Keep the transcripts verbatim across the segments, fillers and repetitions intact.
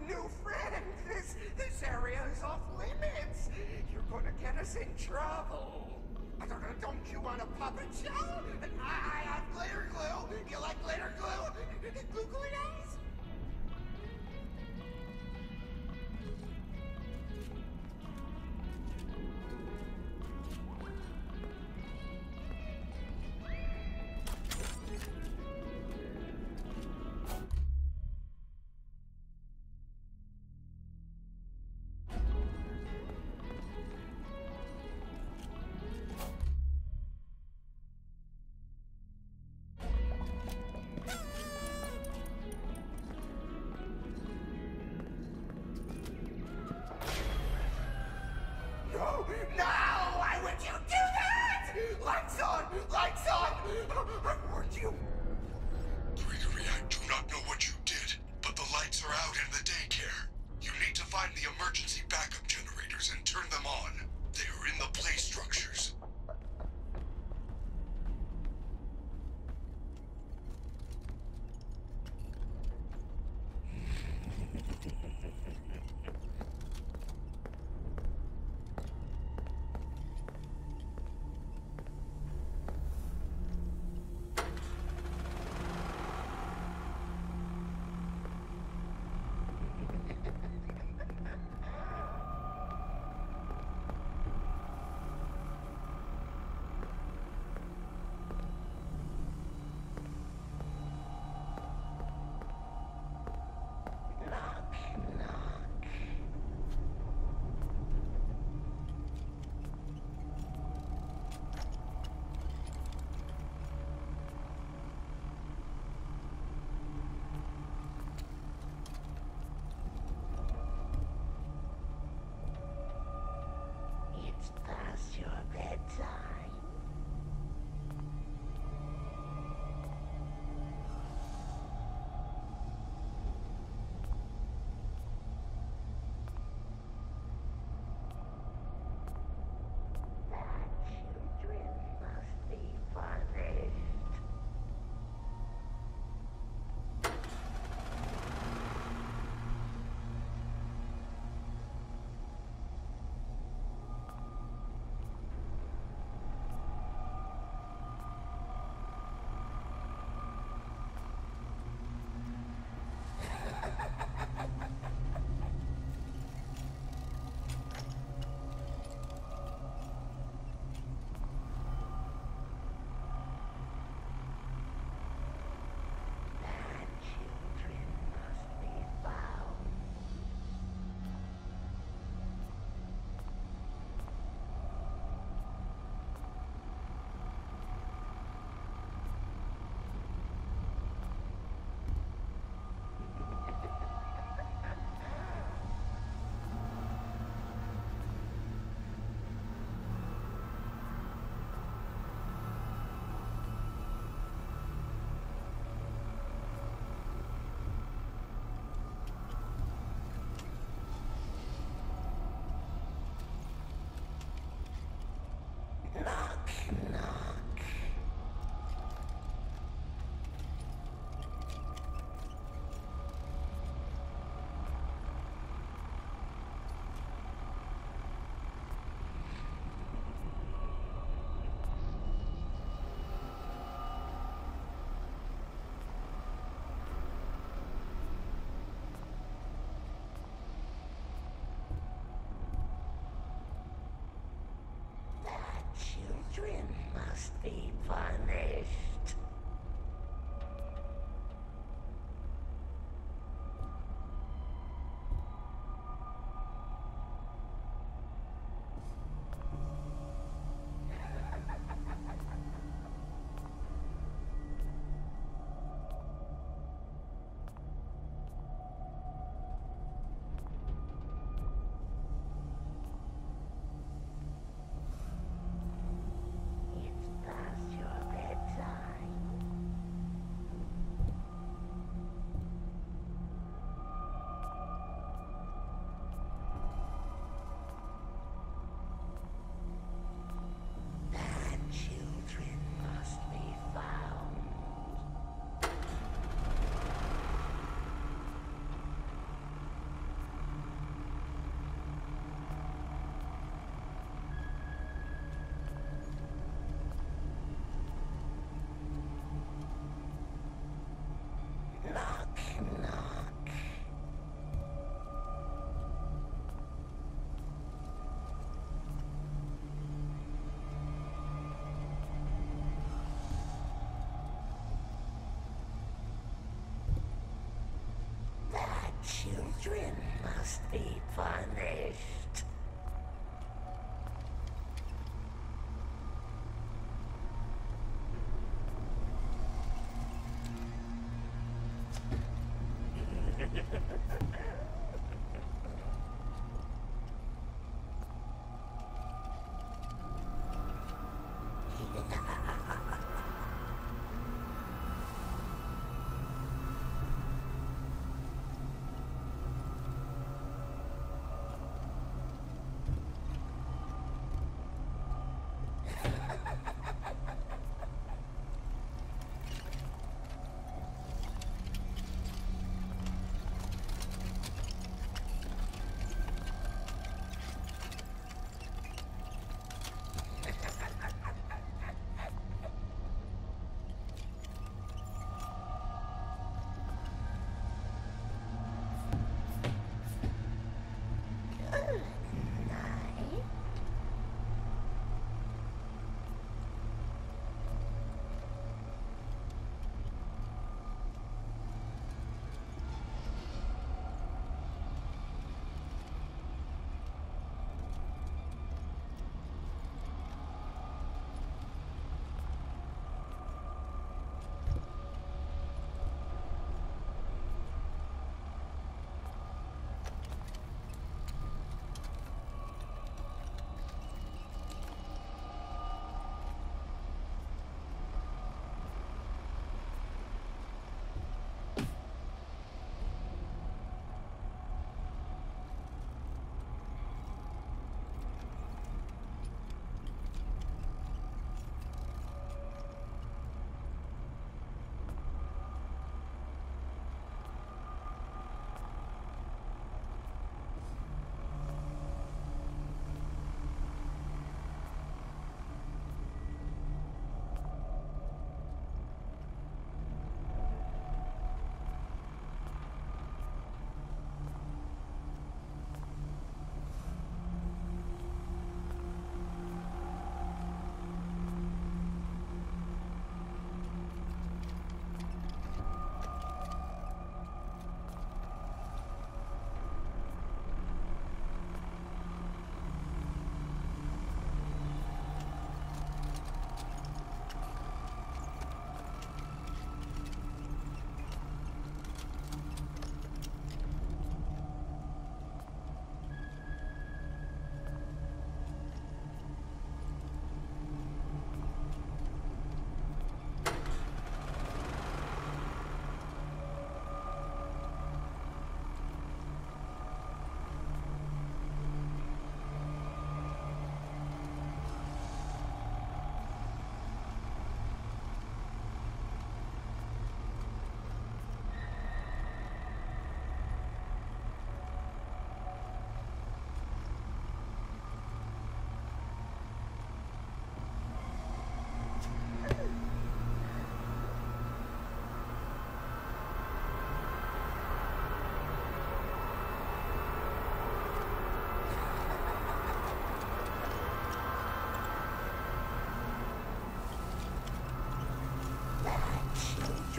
new friend. This this area is off limits. You're gonna get us in trouble. I don't know, don't you want a puppet show? And I, I have glitter glue. You like glitter glue? Glue glue eyes? No! No! Why would you do that? Lights on! Lights on! I warned you. Gregory, I do not know what you did, but the lights are out in the daycare. You need to find the emergency backup generators and turn them on. They are in the play structures. It's past your bedtime. Bad children must be punished. Bad children must be found. Knock, knock. Bad children must be punished. It's past your bedtime.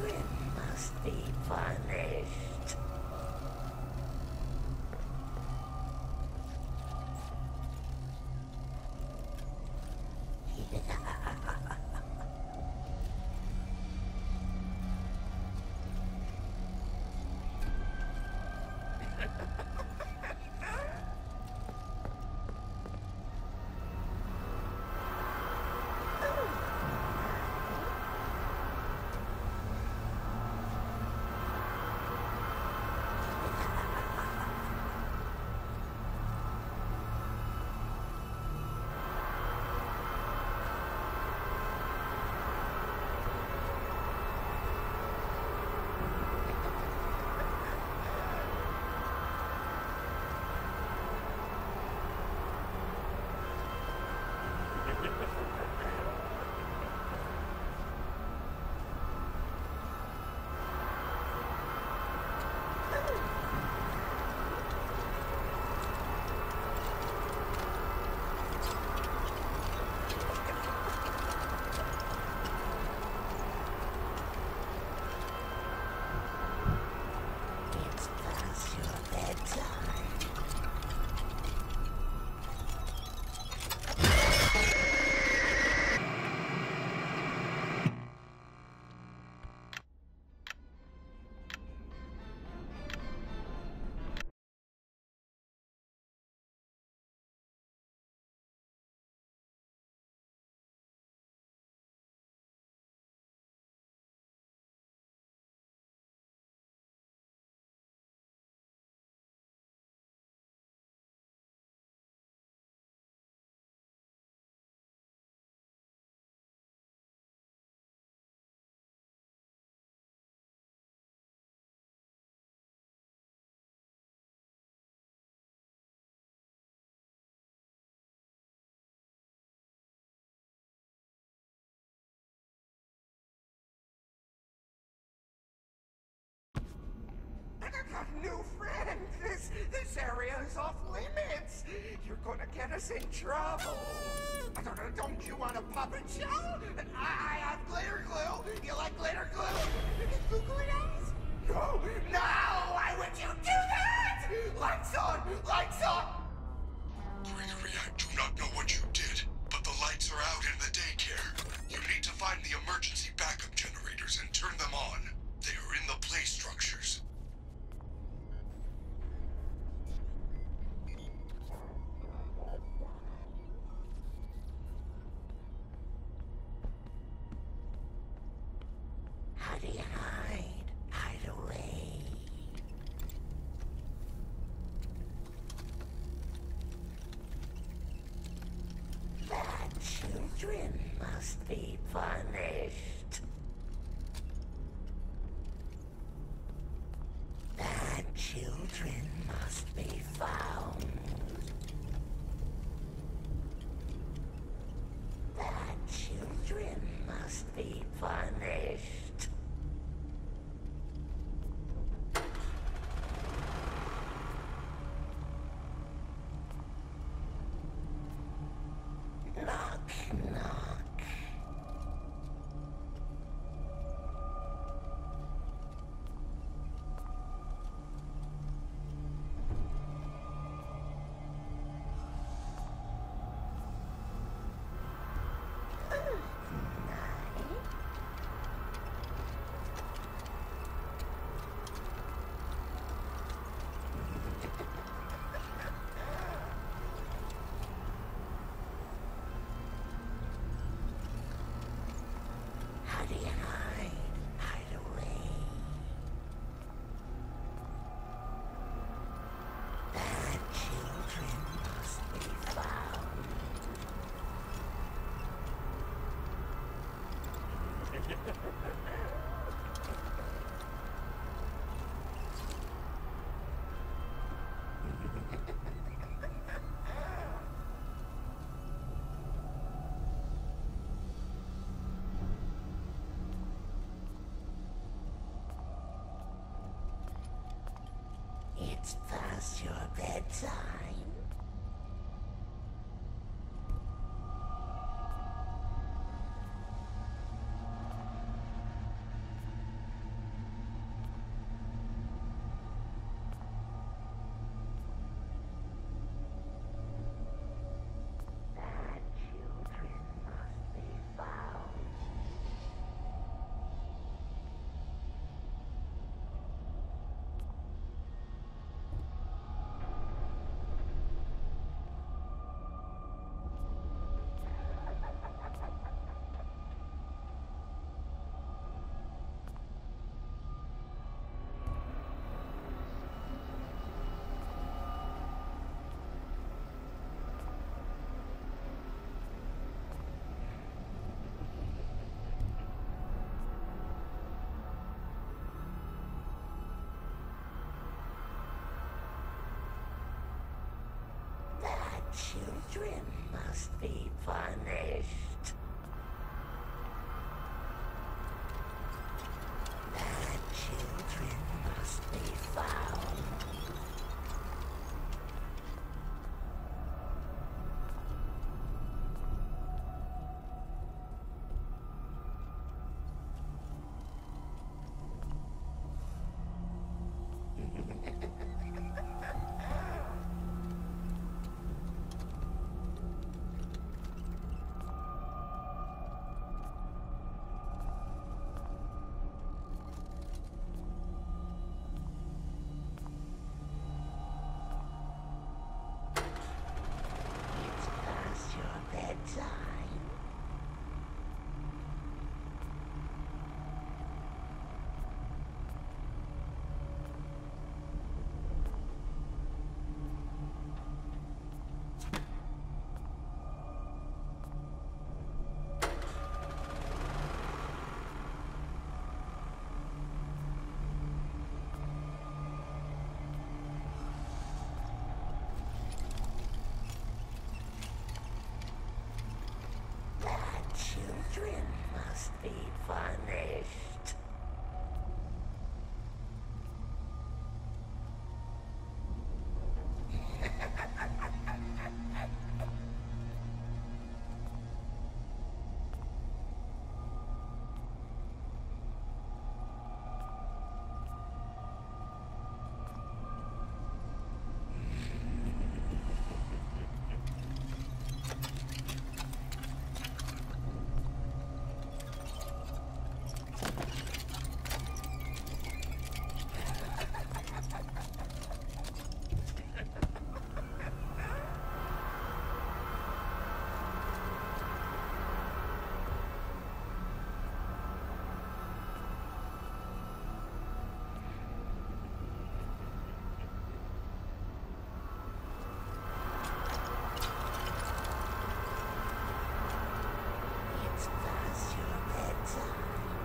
children must be punished. It's past your bedtime. New friend, this this area is off limits. You're gonna get us in trouble. I don't know. Don't you want a puppet show? And I, I have glitter glue. You like glitter glue? Googly eyes? No, no! Why would you do that? Lights on, lights on. Gregory, I do not know what you did, but the lights are out in the daycare. You need to find the emergency backup generators and turn them on. They are in the play structures. How do you hide? Hide away. Bad children must be punished. Bad children must be found. Bad children must be punished. Knock, knock. How do you hide? Hide away. Bad children must be found. It's past your bedtime. must be punished. Bad children must be found. It's past your bedtime. Bad children must be punished. It's past your bedtime.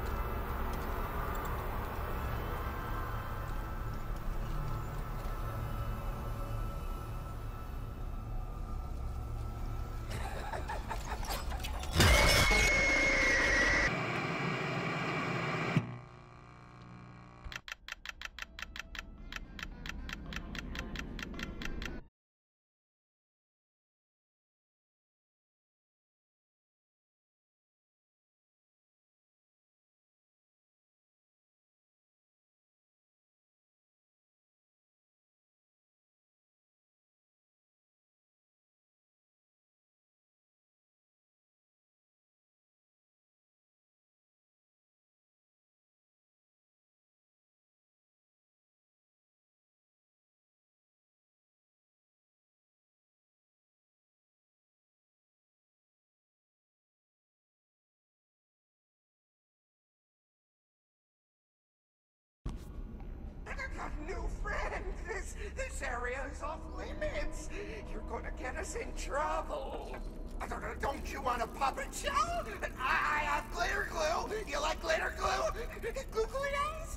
I got a new friend. This this area is off limits. You're gonna get us in trouble. I don't know. Don't you want a puppet show? And I, I have glitter glue. You like glitter glue? Glue glue eyes?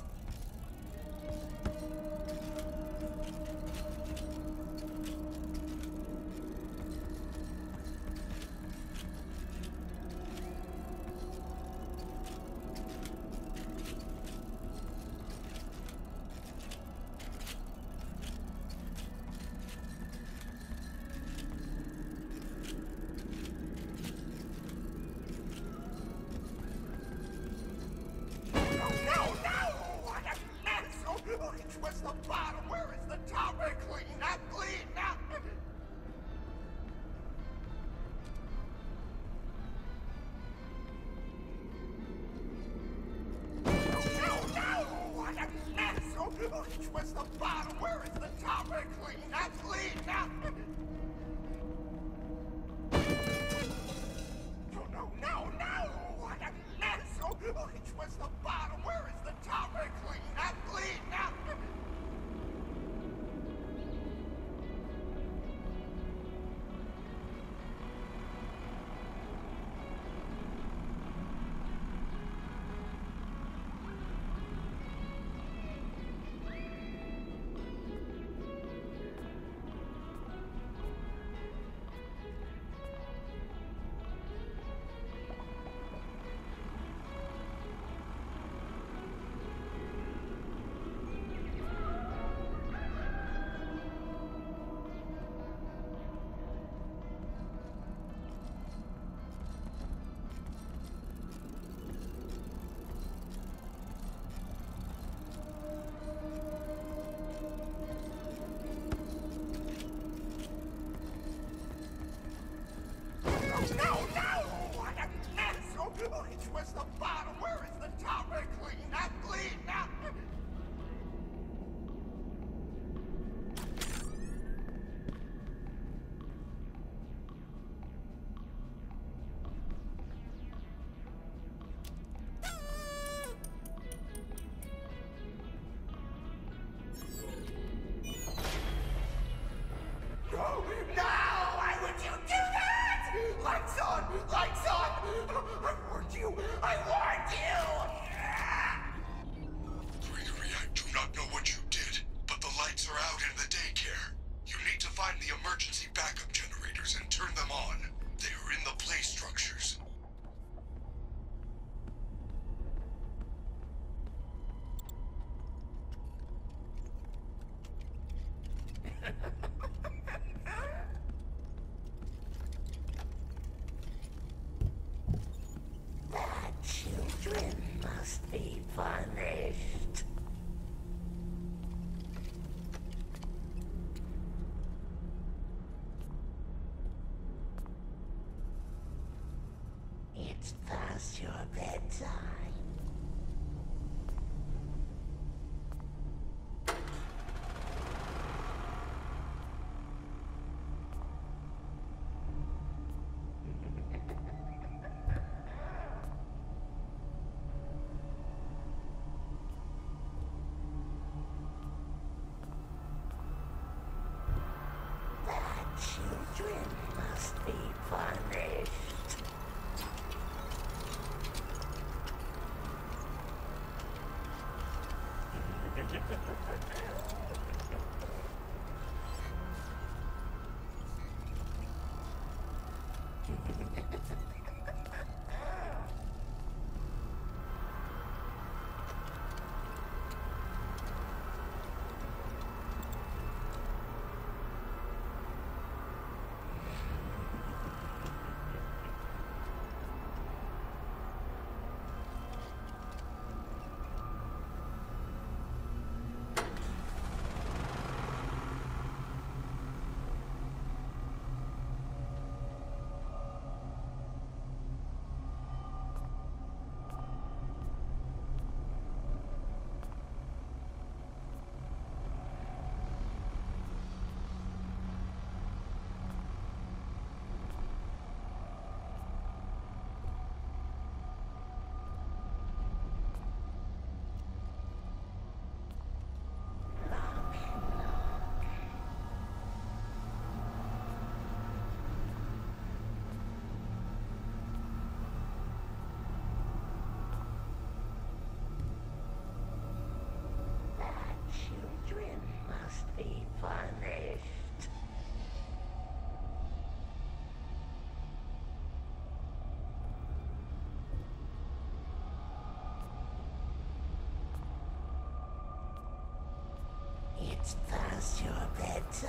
No, no, no! What a mess! Oh, which was the bottom? Where is the top? Clean up, clean up! No, no! What a mess! Oh, which was the bottom? Where is the top? Clean up, clean up! No, no, no, no! What a mess! Oh, which was the bottom? Where is the top? Clean up, clean up! Children must be punished. It's past your bedtime.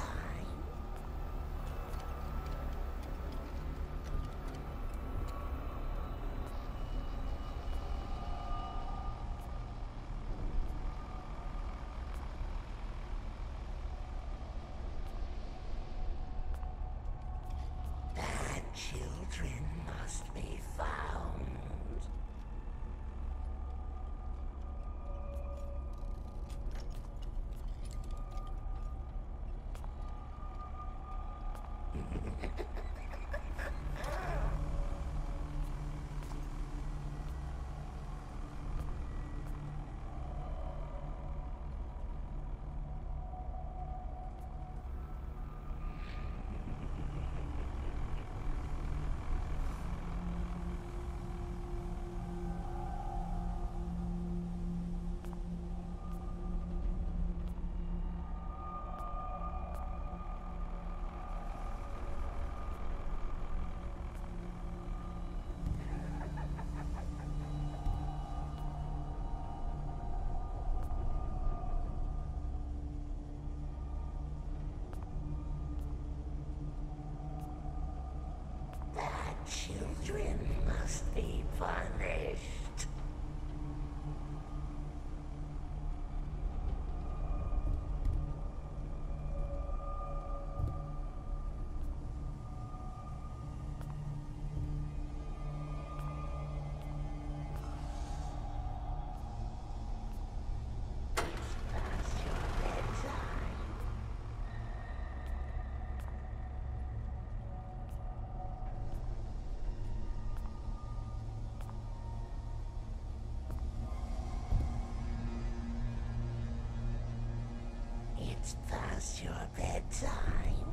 Bad children must be found. Bad children must be punished. Past your bedtime. It's past your bedtime.